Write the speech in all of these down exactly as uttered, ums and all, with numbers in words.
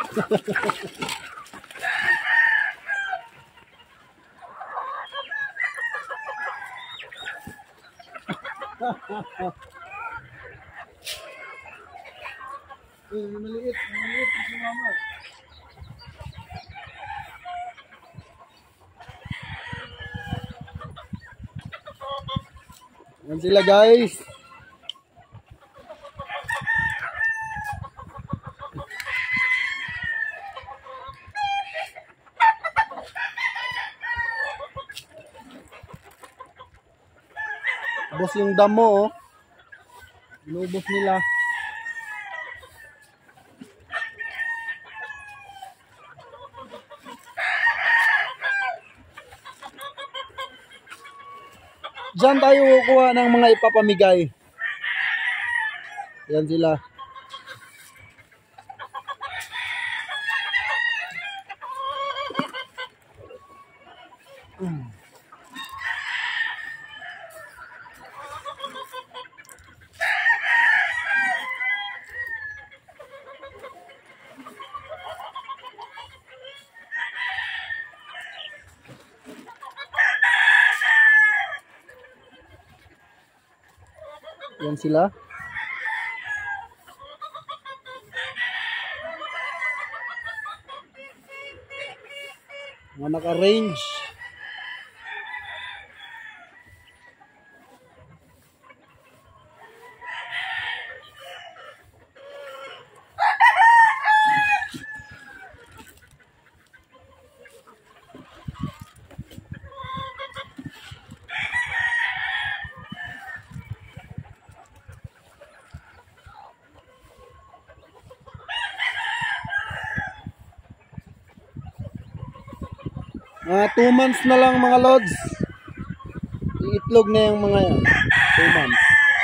Eh, maliit, maliit si mama. Yan sila guys. Ubos yung damo, oh. Inubos nila. Diyan tayo kukuha ng mga ipapamigay. Yan sila. Hmm. Yan sila. Mga naka-range. Mga uh, two months na lang mga lods. Iitlog na yung mga yan. two months.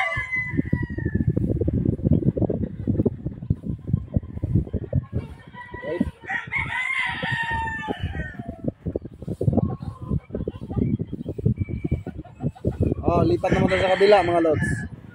Right. Oh, lipat naman tayo sa kabila mga lods.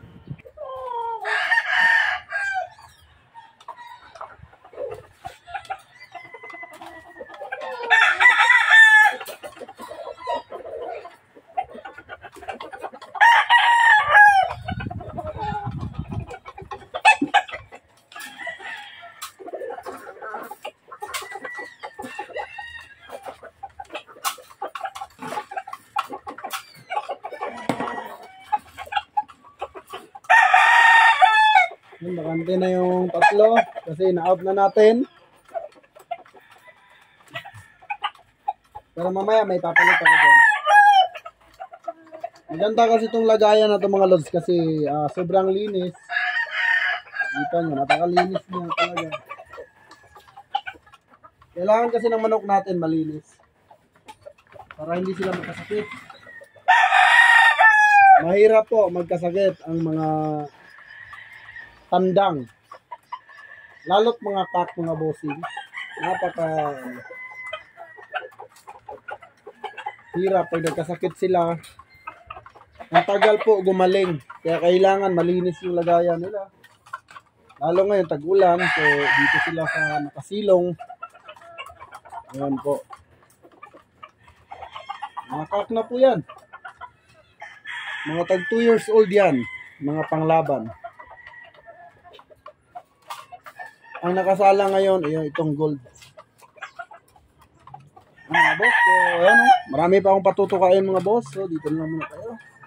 Bakante na yung tatlo kasi na-out na natin. Pero mamaya may papalit ako dyan. Maganda kasi itong lagayan na itong mga lods kasi uh, sobrang linis. Dito nyo, napakalinis niya talaga. Kailangan kasi ng manok natin malinis para hindi sila magkasakit. Mahirap po magkasakit ang mga tandang, lalot mga kak, mga bossing. Napaka hirap pag nagkasakit sila. Ang tagal po gumaling, kaya kailangan malinis yung lagayan nila, lalo ngayon tag-ulan. So dito sila sa nakasilong. Ayan po, mga kak na po yan, mga tag two years old yan, mga panglaban. Ang nakasala ngayon ay itong gold. Mga boss, so ayan o, marami pa akong patutukain mga boss. So dito na muna tayo.